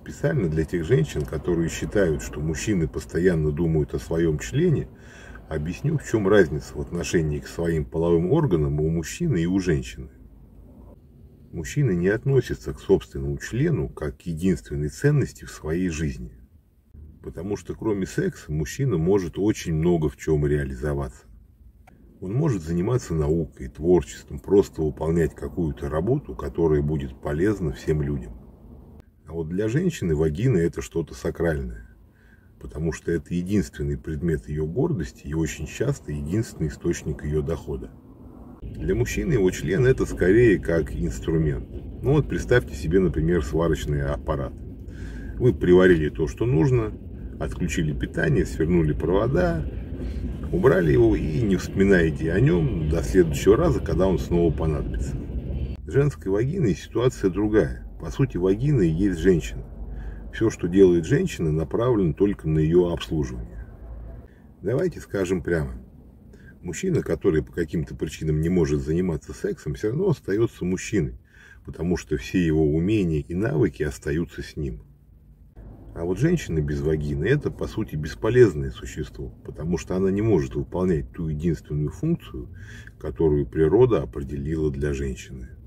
специально для тех женщин, которые считают, что мужчины постоянно думают о своем члене, объясню, в чем разница в отношении к своим половым органам у мужчины и у женщины. Мужчина не относится к собственному члену как к единственной ценности в своей жизни. Потому что кроме секса мужчина может очень много в чем реализоваться. Он может заниматься наукой, творчеством, просто выполнять какую-то работу, которая будет полезна всем людям. А вот для женщины вагина это что-то сакральное. Потому что это единственный предмет ее гордости и очень часто единственный источник ее дохода. Для мужчины его член это скорее как инструмент. Ну вот представьте себе, например, сварочный аппарат. Вы приварили то, что нужно, отключили питание, свернули провода, убрали его и не вспоминаете о нем до следующего раза, когда он снова понадобится. С женской вагиной ситуация другая. По сути, вагина и есть женщина. Все, что делает женщина, направлено только на ее обслуживание. Давайте скажем прямо. Мужчина, который по каким-то причинам не может заниматься сексом, все равно остается мужчиной, потому что все его умения и навыки остаются с ним. А вот женщина без вагины – это, по сути, бесполезное существо, потому что она не может выполнять ту единственную функцию, которую природа определила для женщины.